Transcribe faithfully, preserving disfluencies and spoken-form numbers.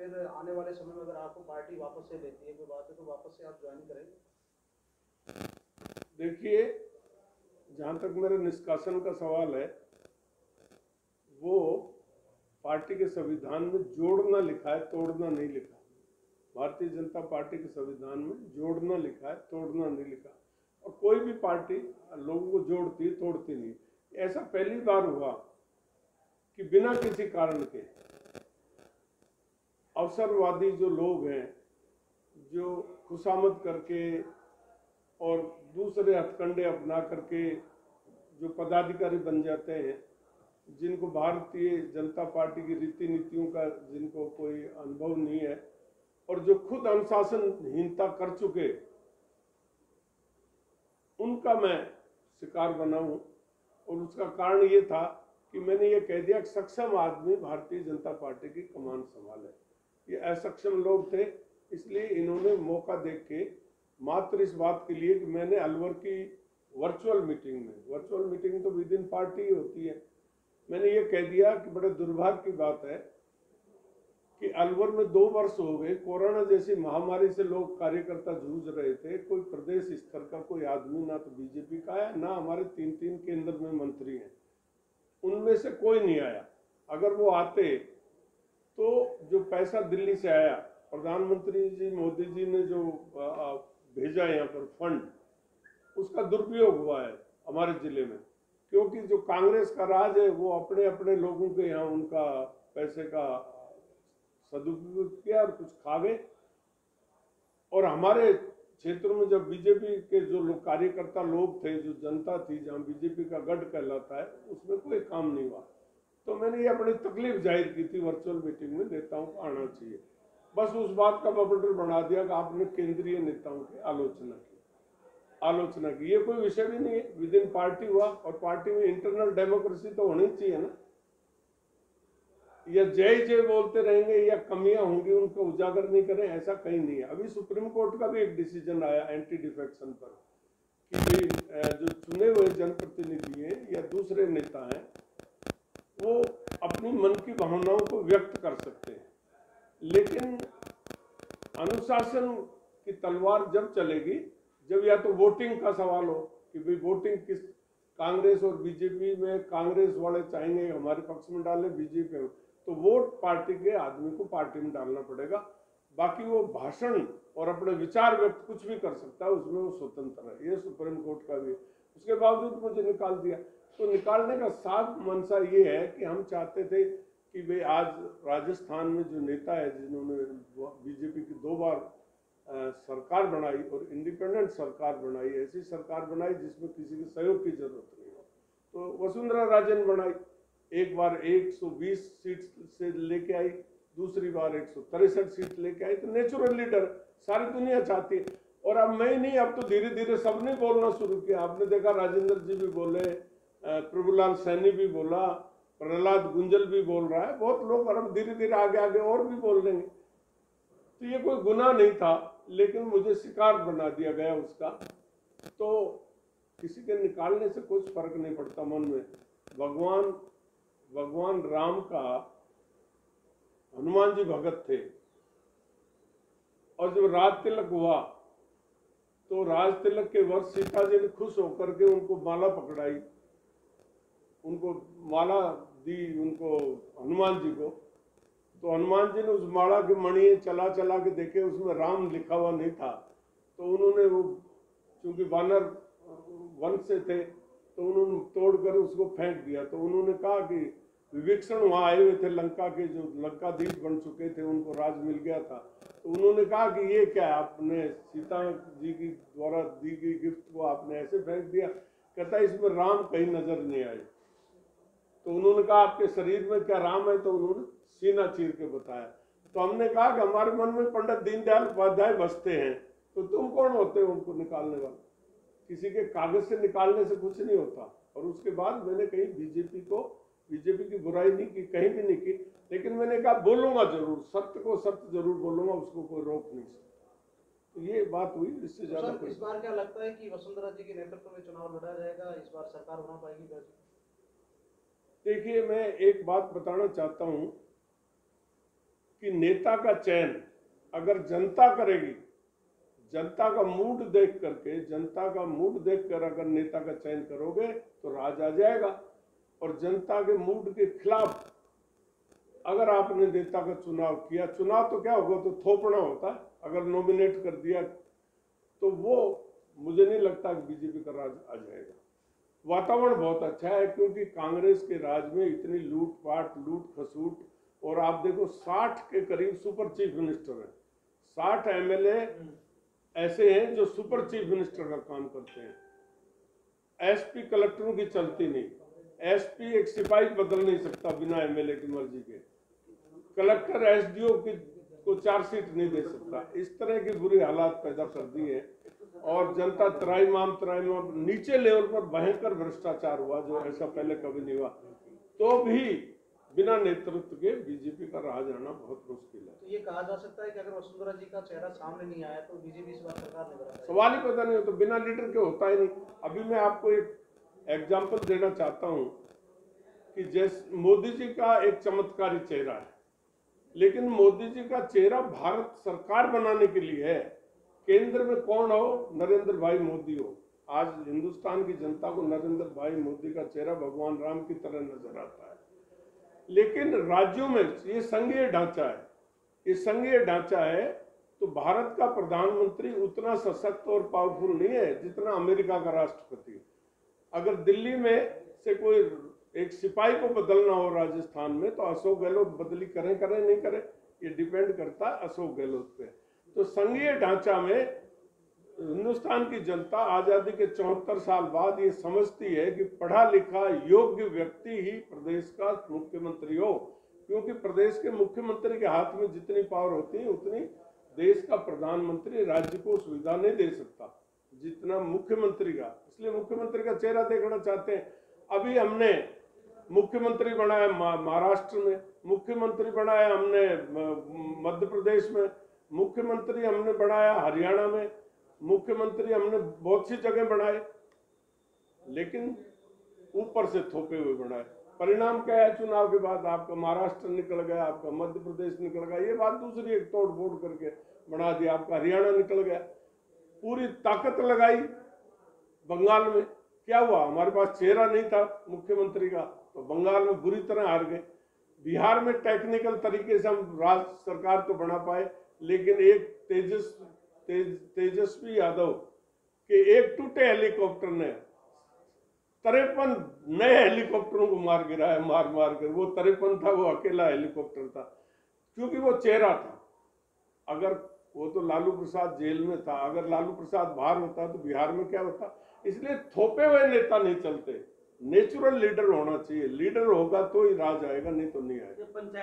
फिर आने वाले समय में अगर आपको पार्टी वापस से लेती है कोई बात है तो वापस से आप ज्वाइन करेंगे? देखिए, जहाँ तक मेरे निष्कासन का सवाल है, वो पार्टी के संविधान में जोड़ना लिखा है, तोड़ना नहीं लिखा। भारतीय जनता पार्टी के संविधान में जोड़ना लिखा है, तोड़ना नहीं लिखा। और कोई भी पार्टी लोगों को जोड़ती तोड़ती नहीं। ऐसा पहली बार हुआ कि बिना किसी कारण के अवसरवादी जो लोग हैं, जो खुशामद करके और दूसरे हथकंडे अपना करके जो पदाधिकारी बन जाते हैं, जिनको भारतीय जनता पार्टी की रीति नीतियों का जिनको कोई अनुभव नहीं है और जो खुद अनुशासनहीनता कर चुके, उनका मैं शिकार बना हूं। और उसका कारण ये था कि मैंने ये कह दिया कि सक्षम आदमी भारतीय जनता पार्टी की कमान संभाले। ये असक्षम लोग थे, इसलिए इन्होंने मौका देख के मात्र इस बात के लिए कि मैंने अलवर की वर्चुअल मीटिंग में, वर्चुअल मीटिंग तो विद इन पार्टी होती है, मैंने ये कह दिया कि बड़े दुर्भाग्य की बात है कि अलवर में दो वर्ष हो गए, कोरोना जैसी महामारी से लोग कार्यकर्ता जूझ रहे थे। कोई प्रदेश स्तर का कोई आदमी ना तो बीजेपी का है, ना हमारे तीन तीन केंद्र में मंत्री हैं, उनमें से कोई नहीं आया। अगर वो आते तो जो पैसा दिल्ली से आया, प्रधानमंत्री जी मोदी जी ने जो भेजा यहाँ पर फंड, उसका दुरुपयोग हुआ है हमारे जिले में। क्योंकि जो कांग्रेस का राज है वो अपने अपने लोगों के यहाँ उनका पैसे का सदुपयोग किया और कुछ खा गए। और हमारे क्षेत्र में जब बीजेपी के जो लोग कार्यकर्ता लोग थे, जो जनता थी, जहाँ बीजेपी का गढ़ कहलाता है, उसमें कोई काम नहीं हुआ। तो मैंने ये अपनी तकलीफ जाहिर की थी वर्चुअल मीटिंग में, नेताओं को आना चाहिए। बस उस बात का बबंडर बना दिया कि आपने केंद्रीय नेताओं की आलोचना की आलोचना की ये कोई विषय भी नहीं है, विद इन पार्टी हुआ। और पार्टी में इंटरनल डेमोक्रेसी तो होनी चाहिए ना। या जय जय बोलते रहेंगे या कमियां होंगी उनको उजागर नहीं करें, ऐसा कहीं नहीं है। अभी सुप्रीम कोर्ट का भी एक डिसीजन आया एंटी डिफेक्शन पर कि जो चुने हुए जनप्रतिनिधि हैं या दूसरे नेता हैं, वो अपनी मन की भावनाओं को व्यक्त कर सकते हैं, लेकिन अनुशासन की तलवार जब चलेगी जब या तो वोटिंग का सवाल हो कि भाई वोटिंग किस, कांग्रेस और बीजेपी में कांग्रेस वाले चाहेंगे हमारे पक्ष में डाले, बीजेपी में, तो वोट पार्टी के आदमी को पार्टी में डालना पड़ेगा। बाकी वो भाषण और अपने विचार व्यक्त कुछ भी कर सकता है, उसमें वो स्वतंत्र है। ये सुप्रीम कोर्ट का भी है। उसके बावजूद मुझे निकाल दिया। तो निकालने का साफ मंशा ये है कि हम चाहते थे कि भाई आज राजस्थान में जो नेता है जिन्होंने बीजेपी की दो बार आ, सरकार बनाई और इंडिपेंडेंट सरकार बनाई, ऐसी सरकार बनाई जिसमें किसी के सहयोग की जरूरत नहीं हो, तो वसुंधरा राजे ने बनाई। एक बार एक सौ बीस सीट से लेके आई, दूसरी बार एक सौ तिरसठ सीट लेके आई। तो नेचुरल लीडर सारी दुनिया चाहती है। और अब मैं ही नहीं, अब तो धीरे धीरे सबने बोलना शुरू किया। आपने देखा राजेंद्र जी भी बोले, प्रभुलाल सैनी भी बोला, प्रहलाद गुंजल भी बोल रहा है, बहुत लोग। और अब धीरे धीरे आगे आगे और भी बोल लेंगे। तो ये कोई गुनाह नहीं था, लेकिन मुझे शिकार बना दिया गया उसका। तो किसी के निकालने से कुछ फर्क नहीं पड़ता मन में। भगवान भगवान राम का हनुमान जी भगत थे, और जब राज तिलक हुआ तो राज तिलक के वर्ष सीता जी ने खुश होकर के उनको माला पकड़ाई, उनको माला दी उनको हनुमान जी को। तो हनुमान जी ने उस माला के मणि चला चला के देखे, उसमें राम लिखा हुआ नहीं था। तो उन्होंने वो, चूंकि वानर वन से थे, तो उन्होंने तोड़कर उसको फेंक दिया। तो उन्होंने कहा कि विभीषण वहां आए हुए थे, लंका के जो लंकाधीश बन चुके थे, उनको राज मिल गया था। तो उन्होंने कहा कि ये क्या है, आपने सीता जी की द्वारा दी गई गिफ्ट को आपने ऐसे फेंक दिया। कहता इसमें राम कहीं नजर नहीं आए। तो उन्होंने कहा आपके शरीर में क्या राम है? तो उन्होंने सीना चीर के बताया। तो हमने कहा कि हमारे मन में पंडित दीनदयाल उपाध्याय बसते हैं, तो तुम कौन होते हो उनको निकालने वाले? किसी के कागज से निकालने से कुछ नहीं होता। और उसके बाद मैंने कहीं बीजेपी को, बीजेपी की बुराई नहीं की, कहीं भी नहीं की, लेकिन मैंने कहा बोलूंगा जरूर, सत्य को सत्य जरूर बोलूंगा, उसको कोई रोक नहीं सकता। तो ये बात हुई। इससे ज्यादा इस बार क्या लगता है कि वसुंधरा जी के नेतृत्व में चुनाव लड़ा जाएगा? इस बार सरकार बना पाएगी? देखिए, मैं एक बात बताना चाहता हूं कि नेता का चयन अगर जनता करेगी, जनता का मूड देख करके, जनता का मूड देखकर अगर नेता का चयन करोगे तो राज आ जाएगा। और जनता के मूड के खिलाफ अगर आपने नेता का चुनाव किया, चुनाव तो क्या होगा, तो थोपना होता है। अगर नॉमिनेट कर दिया तो वो मुझे नहीं लगता कि बीजेपी का राज आ जाएगा। वातावरण बहुत अच्छा है क्योंकि कांग्रेस के राज में इतनी लूटपाट, लूट खसूट, और आप देखो साठ के करीब सुपर चीफ मिनिस्टर हैं, साठ एमएलए ऐसे हैं जो सुपर चीफ मिनिस्टर का काम करते हैं। एसपी कलेक्टरों की चलती नहीं, एसपी एक सिपाही बदल नहीं सकता बिना एमएलए की मर्जी के, कलेक्टर एसडीओ की को चार्जशीट नहीं दे सकता। इस तरह की बुरी हालात पैदा कर दी है और जनता त्राईमाम त्राईमाम नीचे लेवल पर भयंकर भ्रष्टाचार हुआ जो ऐसा पहले कभी नहीं हुआ। तो भी बिना नेतृत्व के बीजेपी का राज आना बहुत मुश्किल है। तो ये कहा जा सकता है कि अगर वसुंधरा जी का चेहरा सामने नहीं आया तो बीजेपी इस बार सरकार नहीं बना, सवाल ही पता नहीं हो, तो बिना लीडर के होता ही नहीं। अभी मैं आपको एक एग्जाम्पल देना चाहता हूं कि जैसे मोदी जी का एक चमत्कारी चेहरा है, लेकिन मोदी जी का चेहरा भारत सरकार बनाने के लिए है। केंद्र में कौन हो, नरेंद्र भाई मोदी हो। आज हिंदुस्तान की जनता को नरेंद्र भाई मोदी का चेहरा भगवान राम की तरह नजर आता है, लेकिन राज्यों में ये संघीय ढांचा है, ये संघीय ढांचा है। तो भारत का प्रधानमंत्री उतना सशक्त और पावरफुल नहीं है जितना अमेरिका का राष्ट्रपति। अगर दिल्ली में से कोई एक सिपाही को बदलना हो राजस्थान में तो अशोक गहलोत बदली करें करें नहीं करें, ये डिपेंड करता है अशोक गहलोत पे। तो संघीय ढांचा में हिंदुस्तान की जनता आजादी के चौहत्तर साल बाद ये समझती है कि पढ़ा लिखा योग्य व्यक्ति ही प्रदेश का मुख्यमंत्री हो, क्योंकि प्रदेश के मुख्यमंत्री के हाथ में जितनी पावर होती है उतनी देश का प्रधानमंत्री राज्य को सुविधा नहीं दे सकता जितना मुख्यमंत्री का। इसलिए मुख्यमंत्री का चेहरा देखना चाहते हैं। अभी हमने मुख्यमंत्री बनाया महाराष्ट्र में, मुख्यमंत्री बनाया हमने मध्य प्रदेश में, मुख्यमंत्री हमने बनाया हरियाणा में, मुख्यमंत्री हमने बहुत सी जगह बनाए, लेकिन ऊपर से थोपे हुए बनाए। परिणाम क्या है, चुनाव के बाद आपका महाराष्ट्र निकल गया, आपका मध्य प्रदेश निकल गया, ये बात दूसरी एक तोड़ फोड़ करके बना दिया, आपका हरियाणा निकल गया। पूरी ताकत लगाई बंगाल में, क्या हुआ, हमारे पास चेहरा नहीं था मुख्यमंत्री का, तो बंगाल में बुरी तरह हार गए। बिहार में टेक्निकल तरीके से हम राज्य सरकार तो बना पाए, लेकिन एक तेजस तेज, तेजस्वी यादव के एक टूटे हेलीकॉप्टर ने तिरपन नए हेलीकॉप्टरों को मार गिराया, मार मार कर। वो तिरपन था, वो अकेला हेलीकॉप्टर था, क्योंकि वो चेहरा था। अगर वो तो लालू प्रसाद जेल में था, अगर लालू प्रसाद बाहर होता तो बिहार में क्या होता। इसलिए थोपे हुए नेता नहीं चलते, नेचुरल लीडर होना चाहिए। लीडर होगा तो ही राज आएगा, नहीं तो नहीं आएगा।